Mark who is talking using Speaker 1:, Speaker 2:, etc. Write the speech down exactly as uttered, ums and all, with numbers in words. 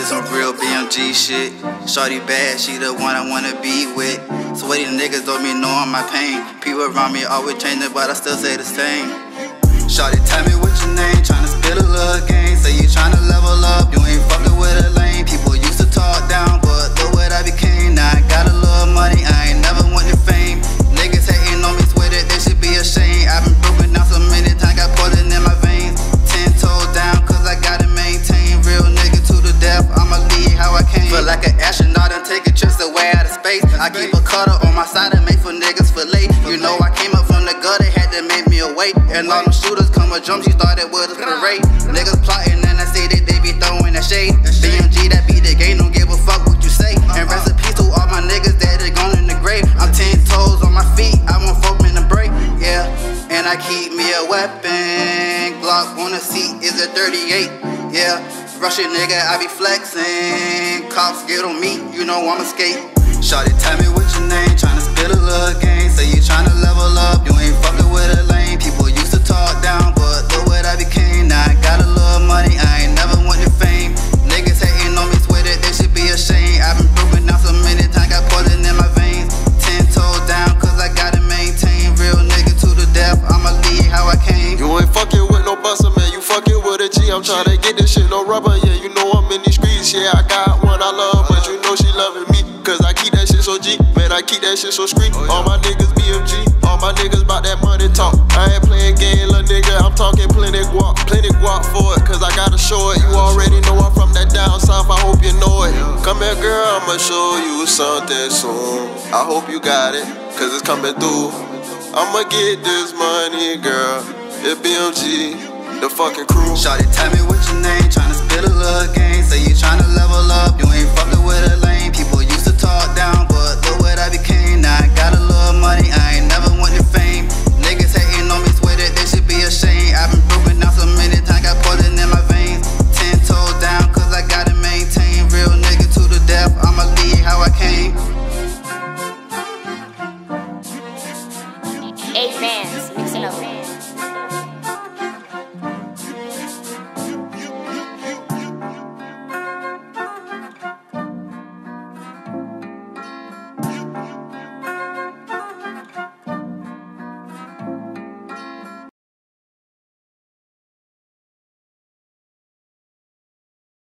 Speaker 1: This some real B M G shit. Shorty bad, she the one I wanna be with. Sweaty niggas don't be knowing my pain. People around me always changing, but I still say the same. Shorty, tell me what your name. Tryna spit a little game. Say you tryna level up. You ain't fucking with a lane. People used to talk down, but look what I became. Now I got a little money. I ain't never wanted fame. Niggas hating on me, swear that they should be ashamed. I've been broken down so many times, got poison in my veins. Ten toes down, cause I gotta maintain. Real nigga to the death, I'ma leave how I came. Feel like an astronaut and taking trips away out of space. I keep a cutter on my side and make for niggas for late. You know I came up from the gutter, had to make me awake. And all them shooters come with jumps, you started with a parade. Niggas plotting and I say that they be throwing that shade. B M G, that be the game, don't give a fuck what you say. And rest in peace to all my niggas that are gone in the grave. I'm ten toes on my feet, I won't fuck in the break, yeah. And I keep me a weapon. Glock on the seat is a thirty-eight, yeah. Russian nigga, I be flexing. Cops get on me, you know I'm escape. Shawty, tell me what your name. Tryna spit a little game. Say you tryna level up. You ain't fucking with a lane. People used to talk down, but look what I became. Now I got a little money. I ain't never wanted fame. Niggas hating on me, swear that they should be ashamed. I've been broken down so many times, got poison in my veins. Ten toes down, cause I gotta maintain. Real nigga to the death, I'ma leave how I came.
Speaker 2: You ain't fucking with no buster, man. You fucking with a G. I'm tryna get this shit no rubber. Yeah, you know I'm in these streets. Yeah, I got one I love, but you know she loving me. Cause I keep that shit so G, man, I keep that shit so street. All my niggas B M G, all my niggas bout that money talk. I ain't playing game, little nigga, I'm talking plenty guap. Plenty guap for it, cause I gotta show it. You already know I'm from that down south, I hope you know it. Come here girl, I'ma show you something soon. I hope you got it, cause it's coming through. I'ma get this money, girl. It's B M G, the fucking crew.
Speaker 1: Shawty, tell me what your name. Tryna spit a little game. Say you tryna level up. You ain't fucking with a lane. People used to talk down, but look what I became. Now I got a little money. I ain't never wanted fame. Niggas hating on me, swear that they should be ashamed. I've been broken down so many times, got poison in my veins. Ten toes down, cause I gotta maintain. Real nigga to the death, I'ma leave how I came.
Speaker 3: Amen.